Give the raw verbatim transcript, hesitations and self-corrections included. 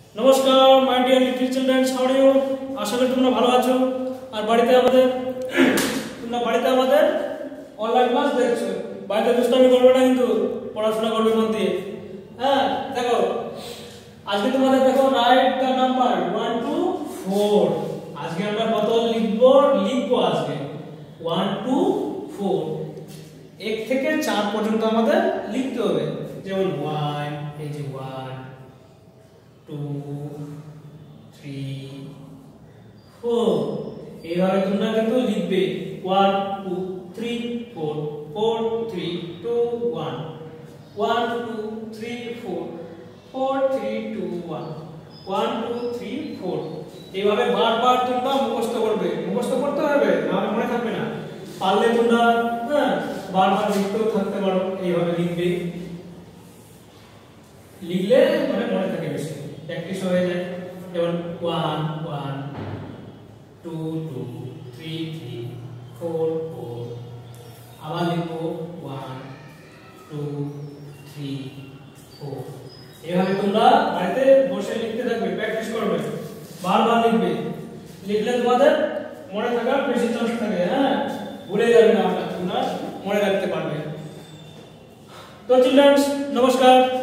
নমস্কার my dear little children, how are you? আশা করি তোমরা ভালো আছো। আর বাড়িতে আমাদের তোমরা বাড়িতে আমাদের অনলাইন ক্লাস দেখছো। বাড়িতে দুষ্টামি করবে না, কিন্তু পড়াশোনা করবে মন দিয়ে। হ্যাঁ, দেখো আজকে তোমাদের দেখো write the number one two four. আজকে আমরা কত লিখবো লিখবো আজকে ওয়ান টু ফোর, এক থেকে চার পর্যন্ত আমাদের লিখতে হবে। যেমন ওয়ান, এই যে ওয়ান, টু, থ্রি, ফোর। এইভাবে তোমরা কিন্তু লিখবে one two three four, four three two one, one two three four, four three two one, one two three four. এইভাবে বারবার তোমরা মুখস্থ করবে। মুখস্থ করতে হবে, নাহলে মনে থাকবে না। পারলে তোমরা হ্যাঁ বারবার লিখতেও থাকতে পারো। এইভাবে লিখবে, লিখলে মানে মনে থাকে, বেশি প্র্যাকটিস হয়ে যায়। যেমন one one, two two, three three, four four. আবার লিখবো ওয়ান টু থ্রি ফোর। এভাবে তোমরা বাড়িতে বসে লিখতে থাকবে, প্র্যাকটিস করবে, বারবার লিখবে। লিখলে তোমাদের মনে থাকার বেশি চান্স থাকে। হ্যাঁ, ভুলে যাবে না, তোমরা মনে রাখতে পারবে। তো চিলড্রেন্স, নমস্কার।